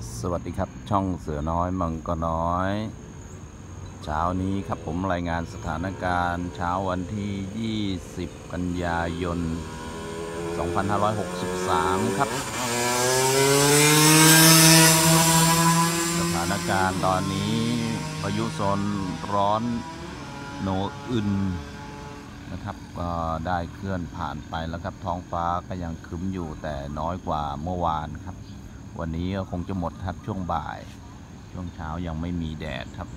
สวัสดีครับช่องเสือน้อยมังกรน้อยเช้านี้ครับผมรายงานสถานการณ์เช้าวันที่20กันยายน2563ครับสถานการณ์ตอนนี้พายุโซนร้อนโนอึนนะครับก็ได้เคลื่อนผ่านไปแล้วครับท้องฟ้าก็ยังครึ้มอยู่แต่น้อยกว่าเมื่อวานครับวันนี้ก็คงจะหมดครับช่วงบ่ายช่วงเช้ายังไม่มีแดดครับ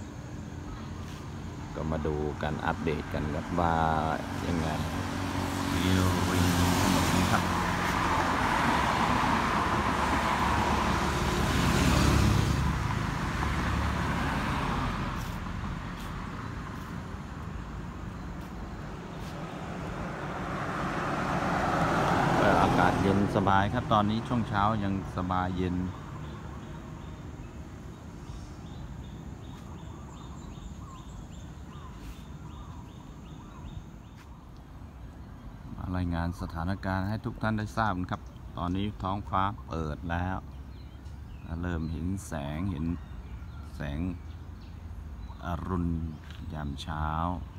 ก็มาดูกันอัปเดตกันครับว่ายังไงวิวริงถนนครับอากาศเย็นสบายครับตอนนี้ช่วงเช้ายังสบายเย็นรายงานสถานการณ์ให้ทุกท่านได้ทราบครับตอนนี้ท้องฟ้าเปิดแล้วเริ่มเห็นแสงอรุณยามเช้า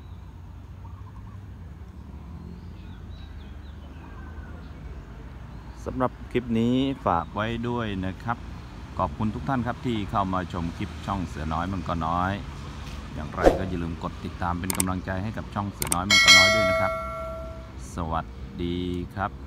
สำหรับคลิปนี้ฝากไว้ด้วยนะครับขอบคุณทุกท่านครับที่เข้ามาชมคลิปช่องเสือน้อยมังกรน้อยอย่างไรก็อย่าลืมกดติดตามเป็นกำลังใจให้กับช่องเสือน้อยมังกรน้อยด้วยนะครับสวัสดีครับ